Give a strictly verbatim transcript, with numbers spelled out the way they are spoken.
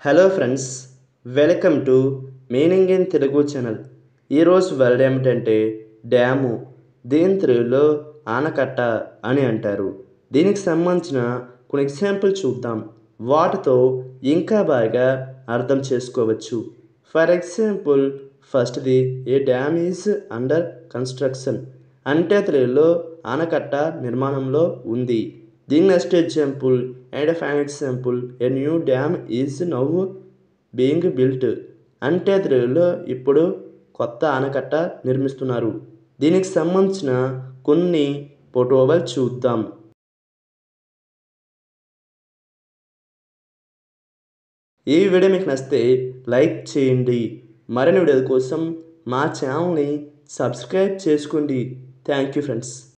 Hello friends, welcome to meaning in Telugu channel. ఈరోజు word ఏమిటంటే dam. దీని తెలుగులో ఆనకట్ట అని అంటారు. దీనికి సంబంధించిన కొన్ని ఎగ్జాంపుల్ చూద్దాం. వాటితో ఇంకా బాగా అర్థం చేసుకోవచ్చు. ఫర్ ఎగ్జాంపుల్, ఫస్ట్ది a dam is under construction, అంటే తెలుగులో ఆనకట్ట నిర్మాణంలో ఉంది. దీని next example and fine example a new dam is now being built, అంటే తెలుగులో ఇప్పుడు కొత్త ఆనకట్ట నిర్మిస్తున్నారు. దీనికి సంబంధించిన కొన్ని ఫోటోలు చూద్దాం. ఈ వీడియో మీకు నచ్చితే లైక్ చేయండి. మరిన్ని వీడియోల కోసం మా ఛానల్ని సబ్స్క్రైబ్ చేసుకోండి. Thank you friends.